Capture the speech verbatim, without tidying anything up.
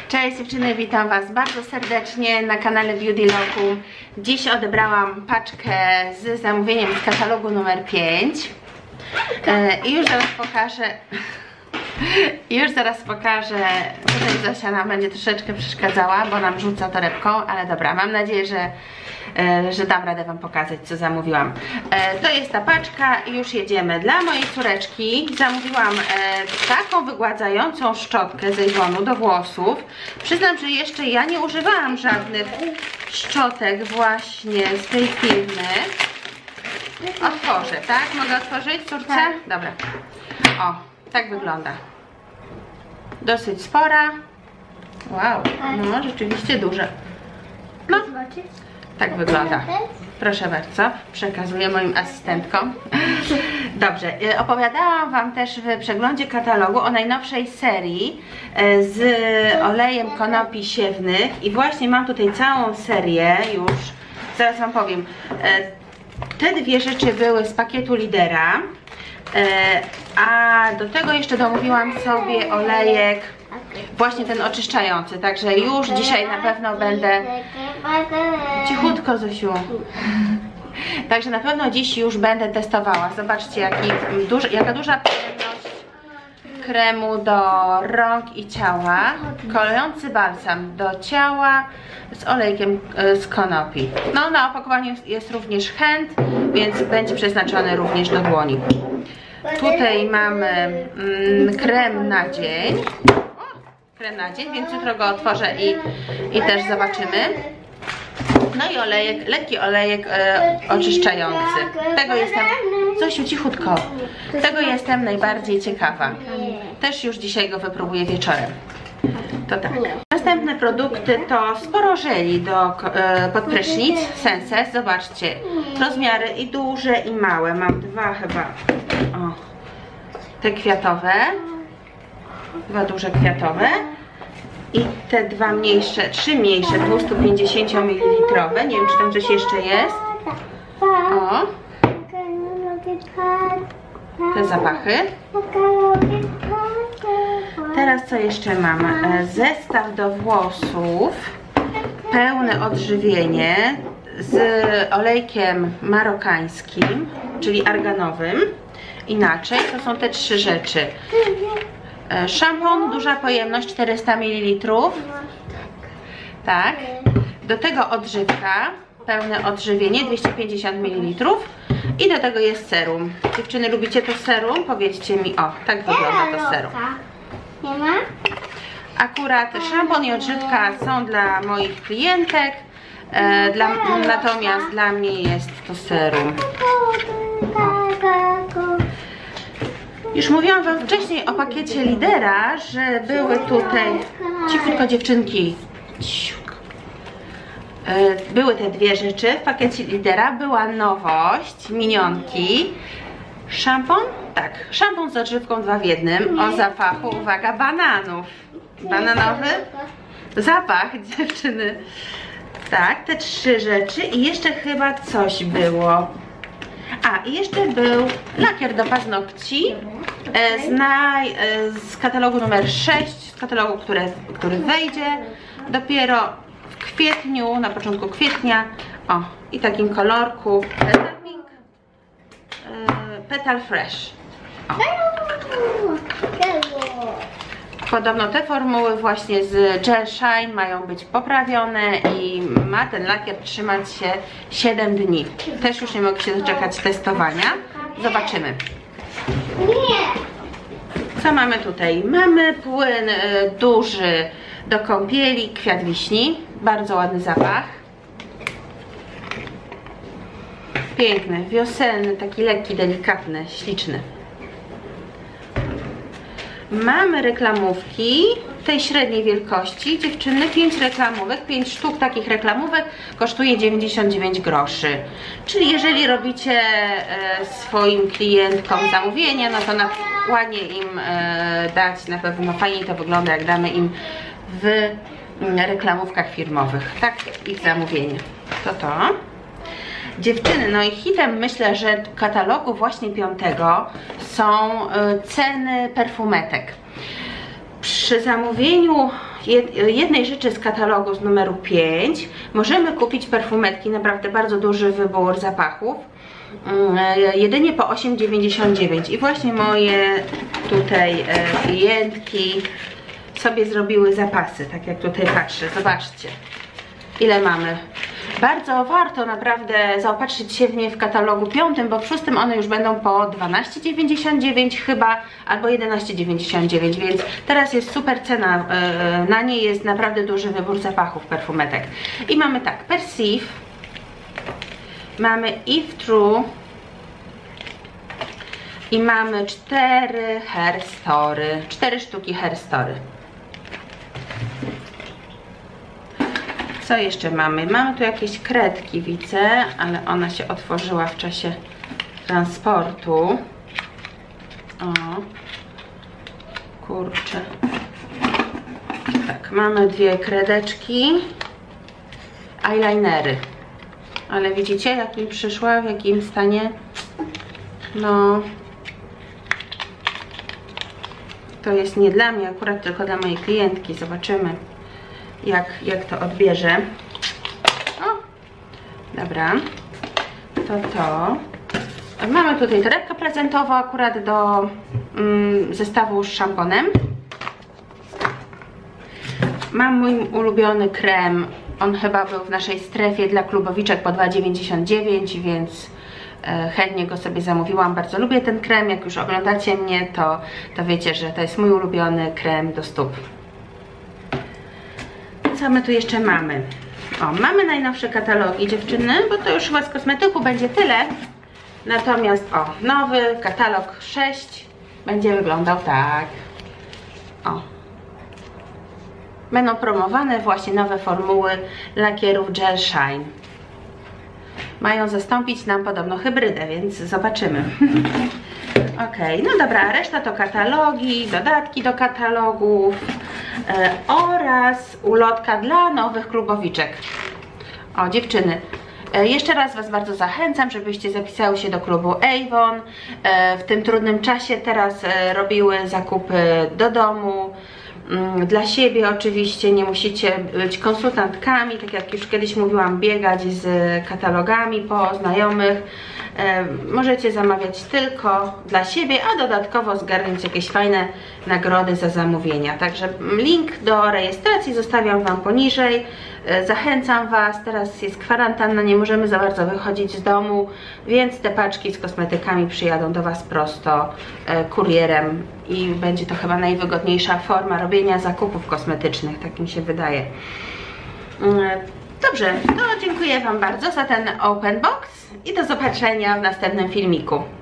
Cześć dziewczyny, witam Was bardzo serdecznie na kanale Beauty Loku. Dziś odebrałam paczkę z zamówieniem z katalogu numer pięć i już zaraz pokażę już zaraz pokażę, tutaj Zosia nam będzie troszeczkę przeszkadzała, bo nam rzuca torebką, ale dobra, mam nadzieję, że że dam radę Wam pokazać, co zamówiłam. To jest ta paczka i już jedziemy. Dla mojej córeczki zamówiłam taką wygładzającą szczotkę z Avonu do włosów. Przyznam, że jeszcze ja nie używałam żadnych szczotek właśnie z tej firmy. Otworzę, tak? Mogę otworzyć, córce? Tak. Dobra. O, tak wygląda. Dosyć spora. Wow, no rzeczywiście duże. No. Tak wygląda. Proszę bardzo, przekazuję moim asystentkom. Dobrze, opowiadałam Wam też w przeglądzie katalogu o najnowszej serii z olejem konopi siewnych i właśnie mam tutaj całą serię już. Zaraz Wam powiem. Te dwie rzeczy były z pakietu Lidera, a do tego jeszcze domówiłam sobie olejek właśnie ten oczyszczający, także już dzisiaj na pewno będę cichutko, Zosiu. Także na pewno dziś już będę testowała. Zobaczcie, jaki duży, jaka duża pojemność kremu do rąk i ciała. Kolejący balsam do ciała z olejkiem z konopi. No, na opakowaniu jest również chęt, więc będzie przeznaczony również do dłoni. Tutaj mamy mm, krem na dzień. Krem na dzień, więc jutro go otworzę i, i też zobaczymy. No i olejek, lekki olejek e, oczyszczający. Tego jestem, Zosiu, cichutko. Tego jestem najbardziej ciekawa. Też już dzisiaj go wypróbuję wieczorem. To tak. Następne produkty to sporo żeli do, e, pod prysznic Senses. Zobaczcie, rozmiary i duże i małe. Mam dwa chyba. O, te kwiatowe. Dwa duże kwiatowe i te dwa mniejsze, trzy mniejsze, dwieście pięćdziesiąt mililitrowe. Nie wiem, czy tam coś jeszcze jest. O, te zapachy. Teraz co jeszcze mam? Zestaw do włosów, pełne odżywienie z olejkiem marokańskim, czyli arganowym. Inaczej, to są te trzy rzeczy. Szampon, duża pojemność, czterysta mililitrów. Tak. Do tego odżywka, pełne odżywienie, dwieście pięćdziesiąt mililitrów. I do tego jest serum. Dziewczyny, lubicie to serum? Powiedzcie mi, o, tak wygląda to serum. Nie ma? Akurat szampon i odżywka są dla moich klientek, e, dla, natomiast dla mnie jest to serum. Już mówiłam Wam wcześniej o pakiecie Lidera, że były tutaj, cichutko dziewczynki, cichutko. Były te dwie rzeczy w pakiecie Lidera, była nowość, minionki, szampon, tak, szampon z odżywką dwa w jednym, o zapachu, uwaga, bananów, bananowy zapach, dziewczyny, tak, te trzy rzeczy i jeszcze chyba coś było. A, i jeszcze był lakier do paznokci e, z, naj, e, z katalogu numer sześć, z katalogu, które, który wejdzie dopiero w kwietniu, na początku kwietnia. O, i takim kolorku Petal Pink, e, Petal Fresh. O. Podobno te formuły właśnie z Gel Shine mają być poprawione i ma ten lakier trzymać się siedem dni. Też już nie mogę się doczekać testowania. Zobaczymy. Co mamy tutaj? Mamy płyn y, duży do kąpieli, kwiat wiśni. Bardzo ładny zapach. Piękny, wiosenny, taki lekki, delikatny, śliczny. Mamy reklamówki tej średniej wielkości, dziewczyny, pięć reklamówek, pięć sztuk takich reklamówek kosztuje dziewięćdziesiąt dziewięć groszy. Czyli jeżeli robicie e, swoim klientkom zamówienia, no to na, ładnie im e, dać, na pewno fajniej to wygląda, jak damy im w m, reklamówkach firmowych. Tak, ich zamówienie. To to. Dziewczyny, no i hitem myślę, że katalogu właśnie piątego są ceny perfumetek. Przy zamówieniu jednej rzeczy z katalogu z numeru pięć możemy kupić perfumetki, naprawdę bardzo duży wybór zapachów, jedynie po osiem dziewięćdziesiąt dziewięć i właśnie moje tutaj klientki sobie zrobiły zapasy, tak jak tutaj patrzę, zobaczcie ile mamy. Bardzo warto naprawdę zaopatrzyć się w nie w katalogu piątym, bo w szóstym one już będą po dwanaście dziewięćdziesiąt dziewięć chyba, albo jedenaście dziewięćdziesiąt dziewięć, więc teraz jest super cena, na nie jest naprawdę duży wybór zapachów perfumetek. I mamy tak, Perceive, mamy If True i mamy cztery Hair Story, cztery sztuki Hair Story. Co jeszcze mamy? Mamy tu jakieś kredki, widzę, ale ona się otworzyła w czasie transportu. O, kurczę. Tak, mamy dwie kredeczki, eyelinery. Ale widzicie, jak mi przyszła, w jakim stanie? No, to jest nie dla mnie akurat, tylko dla mojej klientki. Zobaczymy. Jak, jak to odbierze. O, dobra, to to. Mamy tutaj torebkę prezentową akurat do mm, zestawu z szamponem. Mam mój ulubiony krem. On chyba był w naszej strefie dla klubowiczek po dwa dziewięćdziesiąt dziewięć, więc e, chętnie go sobie zamówiłam. Bardzo lubię ten krem. Jak już oglądacie mnie, to, to wiecie, że to jest mój ulubiony krem do stóp. Co my tu jeszcze mamy? O, mamy najnowsze katalogi, dziewczyny, bo to już chyba z kosmetyku będzie tyle. Natomiast o, nowy katalog sześć będzie wyglądał tak. O. Będą promowane właśnie nowe formuły lakierów Gel Shine. Mają zastąpić nam podobno hybrydę, więc zobaczymy. Ok, no dobra, reszta to katalogi, dodatki do katalogów e, oraz ulotka dla nowych klubowiczek. O, dziewczyny, e, jeszcze raz Was bardzo zachęcam, żebyście zapisały się do klubu Avon. E, w tym trudnym czasie teraz e, robiły zakupy do domu. Dla siebie oczywiście, nie musicie być konsultantkami, tak jak już kiedyś mówiłam, biegać z katalogami po znajomych. E, możecie zamawiać tylko dla siebie, a dodatkowo zgarnąć jakieś fajne nagrody za zamówienia. Także link do rejestracji zostawiam Wam poniżej. E, zachęcam Was, teraz jest kwarantanna, nie możemy za bardzo wychodzić z domu, więc te paczki z kosmetykami przyjadą do Was prosto e, kurierem i będzie to chyba najwygodniejsza forma robienia zakupów kosmetycznych, tak mi się wydaje. E, Dobrze, to dziękuję Wam bardzo za ten open box i do zobaczenia w następnym filmiku.